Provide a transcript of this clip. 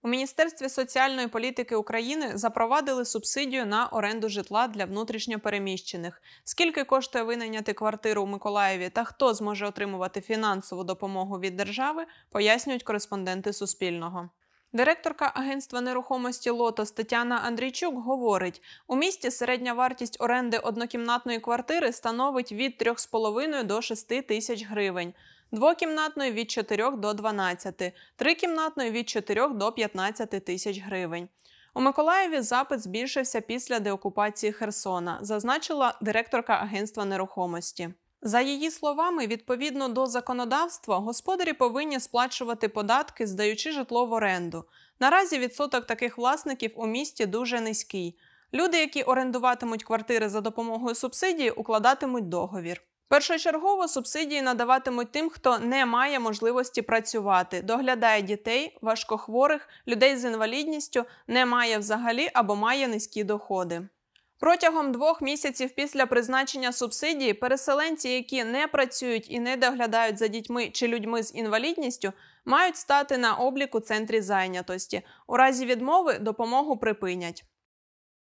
У Міністерстві соціальної політики України запровадили субсидію на оренду житла для внутрішньо переміщених. Скільки коштує винайняти квартиру у Миколаєві та хто зможе отримувати фінансову допомогу від держави, пояснюють кореспонденти Суспільного. Директорка агентства нерухомості «Лотос» Тетяна Андрійчук говорить, у місті середня вартість оренди однокімнатної квартири становить від 3,5 до 6 тисяч гривень, двокімнатної – від 4 до 12, трикімнатної – від 4 до 15 тисяч гривень. У Миколаєві запит збільшився після деокупації Херсона, зазначила директорка агентства нерухомості. За її словами, відповідно до законодавства, господарі повинні сплачувати податки, здаючи житло в оренду. Наразі відсоток таких власників у місті дуже низький. Люди, які орендуватимуть квартири за допомогою субсидії, укладатимуть договір. Першочергово субсидії надаватимуть тим, хто не має можливості працювати, доглядає дітей, важкохворих, людей з інвалідністю, не має взагалі або має низькі доходи. Протягом 2 місяців після призначення субсидії переселенці, які не працюють і не доглядають за дітьми чи людьми з інвалідністю, мають стати на облік у центрі зайнятості. У разі відмови допомогу припинять.